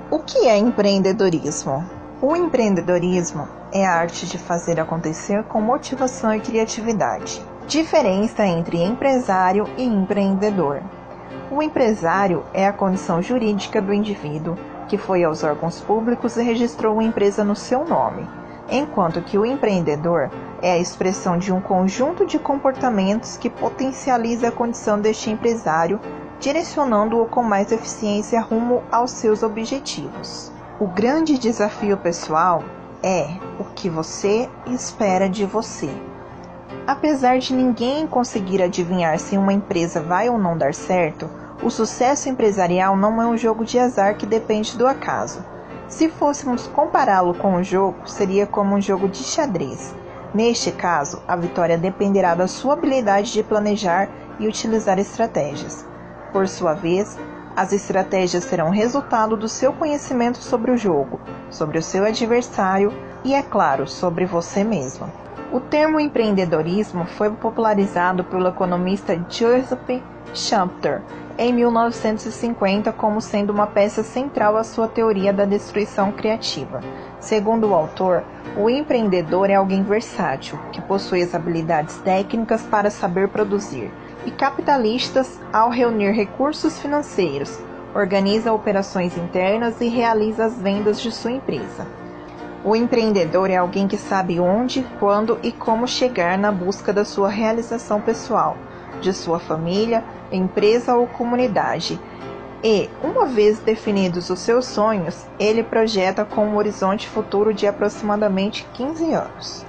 O que é empreendedorismo? O empreendedorismo é a arte de fazer acontecer com motivação e criatividade. Diferença entre empresário e empreendedor. O empresário é a condição jurídica do indivíduo que foi aos órgãos públicos e registrou uma empresa no seu nome, enquanto que o empreendedor é a expressão de um conjunto de comportamentos que potencializa a condição deste empresário, direcionando-o com mais eficiência rumo aos seus objetivos. O grande desafio pessoal é o que você espera de você. Apesar de ninguém conseguir adivinhar se uma empresa vai ou não dar certo, o sucesso empresarial não é um jogo de azar que depende do acaso. Se fôssemos compará-lo com um jogo, seria como um jogo de xadrez. Neste caso, a vitória dependerá da sua habilidade de planejar e utilizar estratégias. Por sua vez, as estratégias serão resultado do seu conhecimento sobre o jogo, sobre o seu adversário e, é claro, sobre você mesmo. O termo empreendedorismo foi popularizado pelo economista Joseph Schumpeter em 1950 como sendo uma peça central à sua teoria da destruição criativa. Segundo o autor, o empreendedor é alguém versátil, que possui as habilidades técnicas para saber produzir, e capitalistas ao reunir recursos financeiros, organiza operações internas e realiza as vendas de sua empresa. O empreendedor é alguém que sabe onde, quando e como chegar na busca da sua realização pessoal, de sua família, empresa ou comunidade. E, uma vez definidos os seus sonhos, ele projeta com um horizonte futuro de aproximadamente 15 anos.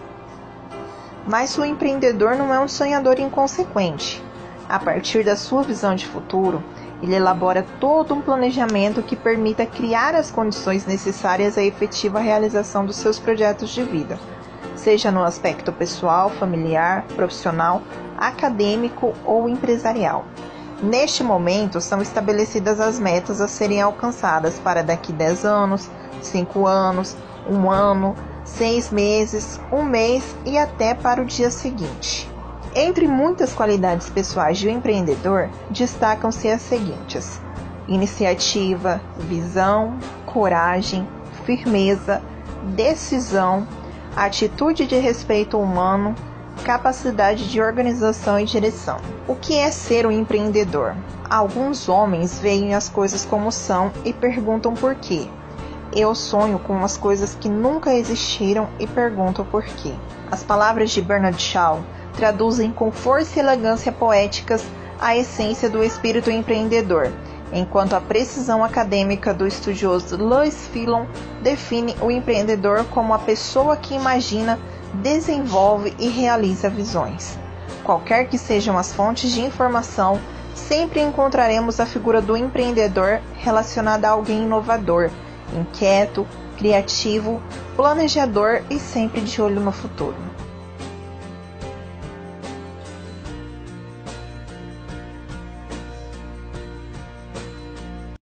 Mas o empreendedor não é um sonhador inconsequente. A partir da sua visão de futuro, ele elabora todo um planejamento que permita criar as condições necessárias à efetiva realização dos seus projetos de vida, seja no aspecto pessoal, familiar, profissional, acadêmico ou empresarial. Neste momento, são estabelecidas as metas a serem alcançadas para daqui 10 anos, 5 anos, 1 ano, 6 meses, 1 mês e até para o dia seguinte. Entre muitas qualidades pessoais de um empreendedor, destacam-se as seguintes: iniciativa, visão, coragem, firmeza, decisão, atitude de respeito humano, capacidade de organização e direção. O que é ser um empreendedor? Alguns homens veem as coisas como são e perguntam por quê. Eu sonho com as coisas que nunca existiram e pergunto por quê. As palavras de Bernard Shaw traduzem com força e elegância poéticas a essência do espírito empreendedor, enquanto a precisão acadêmica do estudioso Louis Fillon define o empreendedor como a pessoa que imagina, desenvolve e realiza visões. Qualquer que sejam as fontes de informação, sempre encontraremos a figura do empreendedor relacionada a alguém inovador, inquieto, criativo, planejador e sempre de olho no futuro.